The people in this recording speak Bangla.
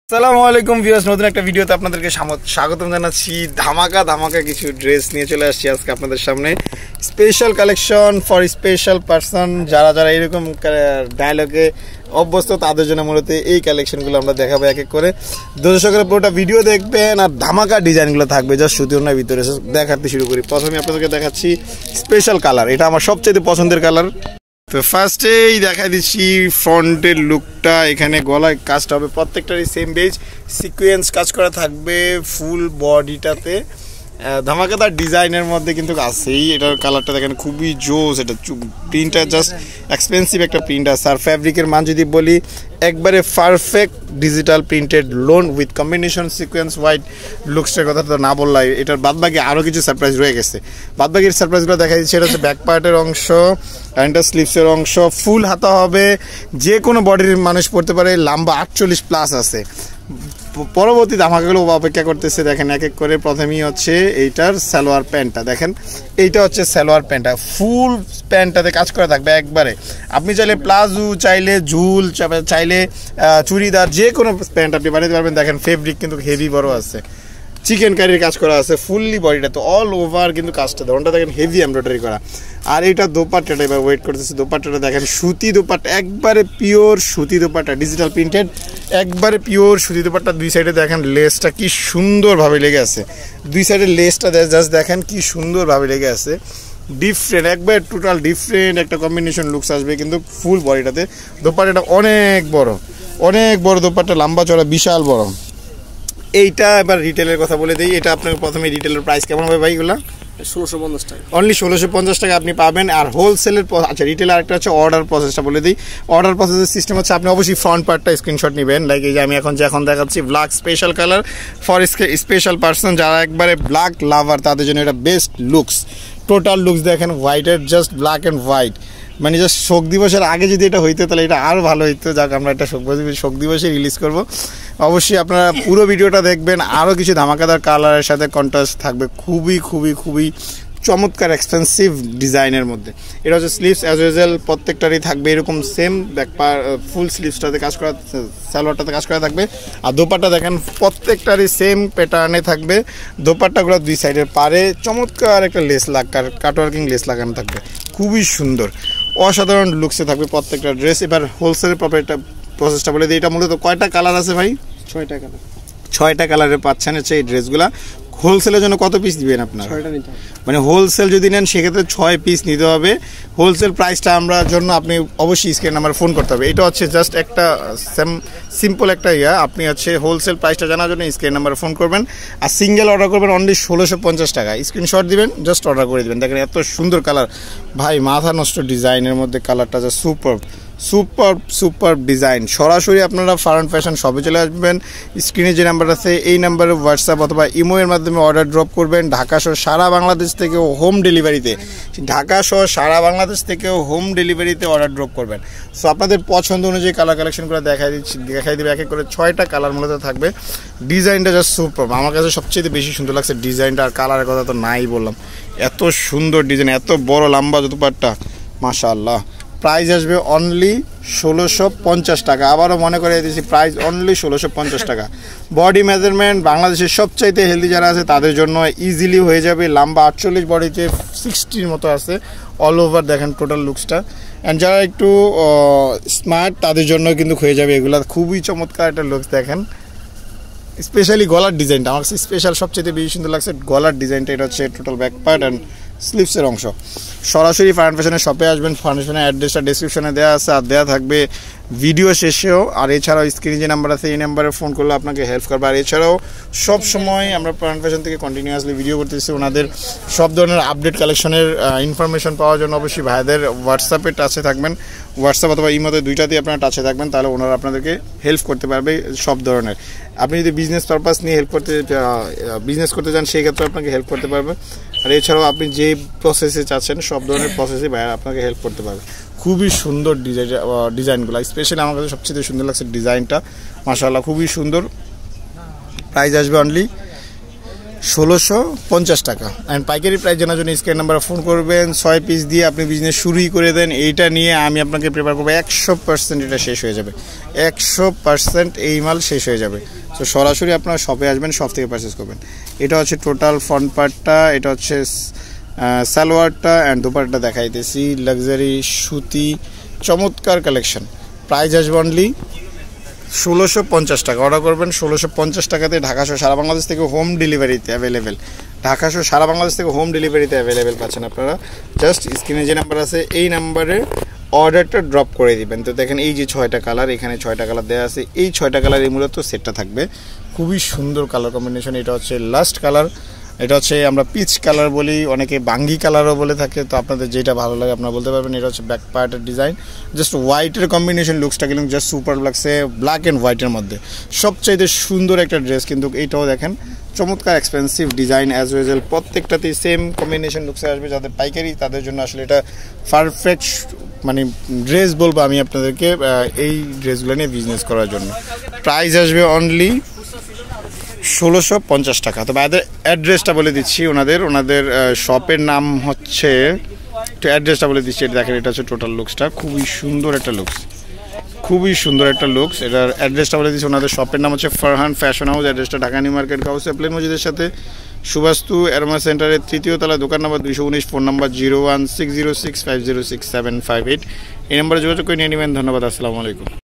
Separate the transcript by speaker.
Speaker 1: আসসালামু আলাইকুম ভিউয়ার্স, নতুন একটা ভিডিওতে আপনাদেরকে স্বাগতম জানাচ্ছি। ধামাকা কিছু ড্রেস নিয়ে চলে আসছি আজকে আপনাদের সামনে। Special collection for special person, যারা এরকম ডায়লগে অভ্যস্ত তাদের জন্য মূলত এই কালেকশনগুলো আমরা দেখাবো এক এক করে। দর্শকরা পুরোটা ভিডিও দেখবেন আর ধামাকা ডিজাইনগুলো থাকবে যা সুতির না ভিতরে। দেখাতে শুরু করি। প্রথমে আপনাদেরকে দেখাচ্ছি স্পেশাল কালার, এটা আমার সবচেয়ে পছন্দের কালার। তো ফার্স্টেই দেখা দিচ্ছি ফ্রন্টের লুকটা। এখানে গলায় কাজটা হবে প্রত্যেকটারই সেম বেজ সিকোয়েন্স কাজ করা থাকবে ফুল বডিটাতে। ধামাকাদার ডিজাইনের মধ্যে কিন্তু আছেই। এটার কালারটা দেখেন খুবই জোস। এটা প্রিন্টটা জাস্ট এক্সপেন্সিভ একটা প্রিন্ট আছে। আর ফ্যাব্রিকের মান যদি বলি একবারে perfect digital printed lawn with combination sequence white লুকসটার কথা তো না বললাই। এটার বাদবাকি আরও কিছু সারপ্রাইজ রয়ে গেছে। বাদবাকির সারপ্রাইজগুলো দেখা দিচ্ছে। এটা হচ্ছে ব্যাক পার্টের অংশ, প্যান্টের স্লিভসের অংশ, ফুল হাতা হবে, যে কোনো বডির মানুষ পড়তে পারে। লম্বা 48+ আছে। পরবর্তী ধামাকাগুলো অপেক্ষা করতেছে। দেখেন এক এক করে। প্রথমেই হচ্ছে এইটার সালোয়ার প্যান্টটা দেখেন। এইটা হচ্ছে সালোয়ার প্যান্টটা, ফুল প্যান্টটাতে কাজ করা থাকবে একবারে। আপনি চাইলে প্লাজো, চাইলে ঝুল, চাইলে চুড়িদার, যে কোনো প্যান্ট আপনি বানাতে পারবেন। দেখেন ফেব্রিক কিন্তু হেভি বড় আছে, চিকেন কারির কাজ করা আছে ফুললি বডিটা, তো অল ওভার কিন্তু কাজটা ধরনটা দেখেন হেভি এমব্রয়ডারি করা। আর এইটা দোপাট্টাটা এবার ওয়েট করতেছে। দোপাট্টাটা দেখেন সুতি দোপাট্টা, একবারে পিওর সুতি দোপাট্টা, ডিজিটাল প্রিন্টেড, একবারে পিওর সুতি দোপাট্টা। দুই সাইডে দেখেন লেসটা কি সুন্দরভাবে লেগে আছে। দুই সাইডের লেসটা জাস্ট দেখেন কি সুন্দরভাবে লেগে আছে। ডিফারেন্ট, একবার টোটাল ডিফারেন্ট একটা কম্বিনেশন লুকস আসবে কিন্তু ফুল বডিটাতে। দোপাট্টাটা অনেক বড় দোপাট্টা, লম্বা চড়া বিশাল বড়। এইটা এবার রিটেলের কথা বলে দিই। এটা আপনার প্রথমে রিটেলের প্রাইস কেমন হবে ভাই? এগুলো
Speaker 2: 1650 টাকা,
Speaker 1: অনলি 1650 টাকা আপনি পাবেন। আর হোলসেলের আচ্ছা রিটেল আরেকটা হচ্ছে অর্ডার প্রসেসটা বলে দিই। অর্ডার প্রসেসের সিস্টেম হচ্ছে আপনি অবশ্যই ফ্রন্ট পার্টটা স্ক্রিনশট নেবেন। লাইক এই যে আমি এখন দেখাচ্ছি black special colour for special person, যারা একবারে ব্ল্যাক লাভার তাদের জন্য এটা বেস্ট লুকস। টোটাল লুকস দেখেন হোয়াইটের, জাস্ট ব্ল্যাক অ্যান্ড হোয়াইট। মানে জাস্ট শোক দিবসের আগে যদি এটা হইতো তাহলে এটা আরও ভালো হইতো। যাক আমরা এটা শোক দিবসে রিলিজ করব। অবশ্যই আপনারা পুরো ভিডিওটা দেখবেন। আরও কিছু ধামাকাদার কালারের সাথে কন্ট্রাস্ট থাকবে, খুবই চমৎকার এক্সপেন্সিভ ডিজাইনের মধ্যে। এটা হচ্ছে স্লিভস অ্যাজ ইউজুয়াল প্রত্যেকটারই থাকবে এরকম সেম ব্যাক ফুল স্লিভসটাতে কাজ করা, সালোয়ারটাতে কাজ করা থাকবে। আর দোপাট্টা দেখেন প্রত্যেকটারই সেম প্যাটার্নে থাকবে। দোপাট্টাগুলো দুই সাইডের পারে চমৎকার একটা লেস কাটওয়ার্কিং লেস লাগানো থাকবে, খুবই সুন্দর অসাধারণ লুকসে থাকবে প্রত্যেকটা ড্রেস। এবার হোলসেলের প্রপারটা প্রসেসটা বলে দিই। এটা মূলত কয়টা কালার আছে ভাই?
Speaker 2: 6টা কালার।
Speaker 1: 6টা কালারে পাচ্ছেন হচ্ছে এই ড্রেসগুলা। হোলসেলের জন্য কত পিস দিবেন আপনারা?
Speaker 2: 6টা নিতে হবে।
Speaker 1: মানে হোলসেল যদি নেন সেক্ষেত্রে 6 পিস নিতে হবে। হোলসেল প্রাইসটা আমরা জন্য আপনি অবশ্যই স্ক্রিন নাম্বার ফোন করতে হবে। এটা হচ্ছে জাস্ট একটা সিম্পল একটা আপনি হচ্ছে হোলসেল প্রাইসটা জানার জন্য স্ক্রিন নাম্বারে ফোন করবেন। আর সিঙ্গেল অর্ডার করবেন অনলি 1650 টাকা। স্ক্রিনশট দিবেন, জাস্ট অর্ডার করে দেবেন। দেখেন এত সুন্দর কালার ভাই, মাথা নষ্ট ডিজাইনের মধ্যে কালারটা যা সুপার ডিজাইন। সরাসরি আপনারা ফারহান ফ্যাশন শপে চলে আসবেন। স্ক্রিনে যে নাম্বার আছে এই নাম্বারে হোয়াটসঅ্যাপ অথবা ইমো এর মাধ্যমে অর্ডার ড্রপ করবেন। ঢাকা সহ সারা বাংলাদেশ থেকেও হোম ডেলিভারিতে অর্ডার ড্রপ করবেন। সো আপনাদের পছন্দ অনুযায়ী কালার কালেকশনগুলো দেখাই দেবে এক এক করে। 6টা কালার মূলত থাকবে। ডিজাইনটা জাস্ট সুপার। আমার কাছে সবচেয়ে বেশি সুন্দর লাগছে ডিজাইনটা। আর কালারের কথা তো নাই বললাম, এত সুন্দর ডিজাইন, এত বড় লম্বা দোপাট্টা, মাশাআল্লাহ। প্রাইস আসবে অনলি 1650 টাকা। আবারও মনে করে দিয়েছি প্রাইস অনলি 1650 টাকা। বডি মেজারমেন্ট বাংলাদেশের সবচাইতে হেলদি যারা আছে তাদের জন্য ইজিলি হয়ে যাবে। লম্বা 48, বডিতে 60 মতো আছে। অল ওভার দেখেন টোটাল লুকসটা। অ্যান্ড যারা একটু স্মার্ট তাদের জন্য কিন্তু হয়ে যাবে এগুলা। খুবই চমৎকার একটা লুকস দেখেন। স্পেশালি গলার ডিজাইনটা আমার কাছে স্পেশাল সবচেয়ে বেশি সুন্দর লাগছে। গলার ডিজাইনটা এটা হচ্ছে টোটাল ব্যাক পার্ট অ্যান্ড স্লিভসের অংশ। সরাসরি ফারহান ফ্যাশনের শপে আসবেন। ফারহান ফ্যাশনের অ্যাড্রেসটা ডিসক্রিপশনে দেওয়া আছে আর দেওয়া থাকবে ভিডিও শেষেও। আর এছাড়াও স্ক্রিনে যে নাম্বার আছে এই নাম্বারে ফোন করলে আপনাকে হেল্প করবে। আর এছাড়াও সব সময় আমরা ফারহান ফ্যাশন থেকে কন্টিনিউয়াসলি ভিডিও করতেছি। ওনাদের সব ধরনের আপডেট কালেকশনের ইনফরমেশন পাওয়ার জন্য অবশ্যই ভাইদের হোয়াটসঅ্যাপে টাচে থাকবেন। হোয়াটসঅ্যাপ অথবা ইমোতে দুইটাতেই আপনারা টাচে থাকবেন, তাহলে ওনারা আপনাদেরকে হেল্প করতে পারবে সব ধরনের। আপনি যদি বিজনেস পারপাস নিয়ে বিজনেস করতে চান সেই ক্ষেত্রে আপনাকে হেল্প করতে পারবে। আর এছাড়াও আপনি যে প্রসেসে চাচ্ছেন সব ধরনের প্রসেসে ভাইয়া আপনাকে হেল্প করতে পারবে। খুবই সুন্দর ডিজাইনগুলো। স্পেশালি আমার কাছে সবচেয়ে সুন্দর লাগছে ডিজাইনটা, মাশাআল্লাহ খুবই সুন্দর। প্রাইস আসবে অনলি 1650 টাকা। অ্যান্ড পাইকারি প্রাইস জানার জন্য স্ক্রিন নাম্বারে ফোন করবেন। 6 পিস দিয়ে আপনি বিজনেস শুরুই করে দেন। এইটা নিয়ে আমি আপনাকে প্রেফার করবো 100% এটা শেষ হয়ে যাবে, 100% এই মাল শেষ হয়ে যাবে। তো সরাসরি আপনারা শপে আসবেন, শপ থেকে পারচেস করবেন। এটা হচ্ছে টোটাল ফ্রন্ট পার্টটা, এটা হচ্ছে সালোয়ারটা অ্যান্ড দুপাট্টা দেখাইতেছি। লাক্সারি সুতি চমৎকার কালেকশন। প্রাইস আসবে অনলি 1650 টাকা। অর্ডার করবেন 1650 টাকাতে। ঢাকাসহ সারা বাংলাদেশ থেকে হোম ডেলিভারিতে অ্যাভেলেবেল, ঢাকাসহ সারা বাংলাদেশ থেকে হোম ডেলিভারিতে অ্যাভেলেবেল পাচ্ছেন আপনারা। জাস্ট স্ক্রিনে যে নাম্বার আছে এই নাম্বারে অর্ডারটা ড্রপ করে দিবেন। তো দেখেন এই যে 6টা কালার, এখানে 6টা কালার দেওয়া আছে। এই 6টা কালারই মূলত সেটটা থাকবে। খুবই সুন্দর কালার কম্বিনেশন। এটা হচ্ছে লাস্ট কালার, এটা হচ্ছে আমরা পিচ কালার বলি, অনেকে বাঙ্গি কালারও বলে থাকে। তো আপনাদের যেটা ভালো লাগে আপনারা বলতে পারবেন। এটা হচ্ছে ব্যাক পার্টের ডিজাইন, জাস্ট হোয়াইটের কম্বিনেশন। লুকসটা কিন্তু জাস্ট সুপার লাগছে, ব্ল্যাক অ্যান্ড হোয়াইটের মধ্যে সবচাইতে সুন্দর একটা ড্রেস। কিন্তু এইটাও দেখেন চমৎকার এক্সপেন্সিভ ডিজাইন অ্যাজ ওয়েল। প্রত্যেকটাতেই সেম কম্বিনেশন লুকসে আসবে। যাদের পাইকারি তাদের জন্য আসলে এটা পারফেক্ট মানে ড্রেস বলবো আমি আপনাদেরকে, এই ড্রেসগুলো নিয়ে বিজনেস করার জন্য। প্রাইস আসবে অনলি 1650 টাকা। তবে এদের অ্যাড্রেসটা বলে দিচ্ছি, ওনাদের শপের নাম হচ্ছে, একটু অ্যাড্রেসটা বলে দিচ্ছি। এটা দেখেন, এটা হচ্ছে টোটাল লুকসটা, খুবই সুন্দর একটা লুকস, খুবই সুন্দর একটা লুকস। এটার অ্যাড্রেসটা বলে দিচ্ছি। ওনাদের শপের নাম হচ্ছে ফারহান ফ্যাশন হাউস। অ্যাড্রেসটা ঢাকা নিউ মার্কেট গাউসিয়া প্লেন মসজিদের সাথে সুবাস্তু অ্যারোমা সেন্টারের 3য় তলা, দোকান নম্বর 219, ফোন নাম্বার 016065067758। এই নাম্বারে যোগাযোগ করে নিয়ে নেবেন। ধন্যবাদ। আসসালামু আলাইকুম।